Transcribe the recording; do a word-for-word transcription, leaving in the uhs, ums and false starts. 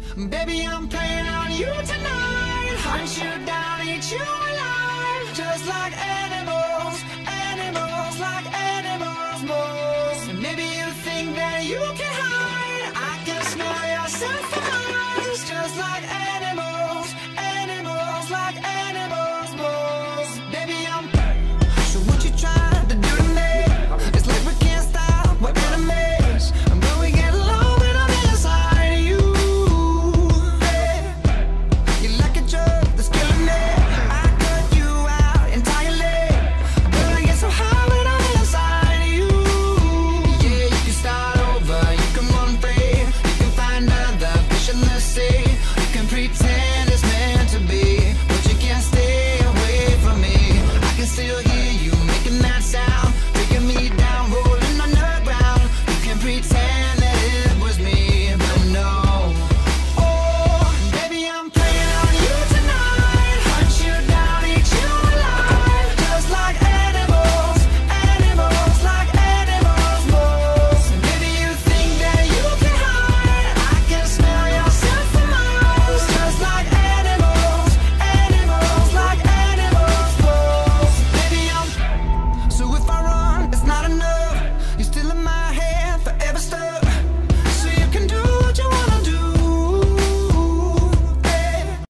Baby, I'm playing on you tonight. Hunt you down, eat you alive. Just like animals, animals, like animals, moles. Maybe you think that you can